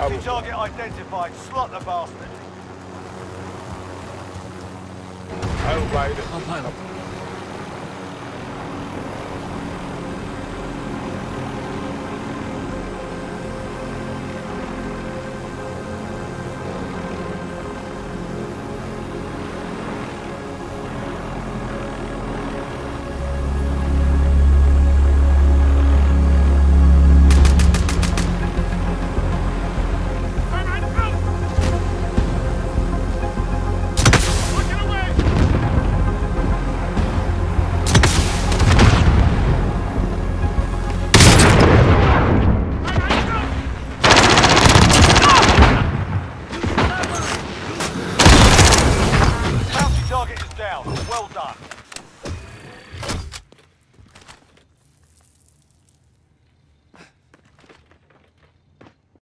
Bounty target identified. Slot the bastard. I'll ride it. Our pilot.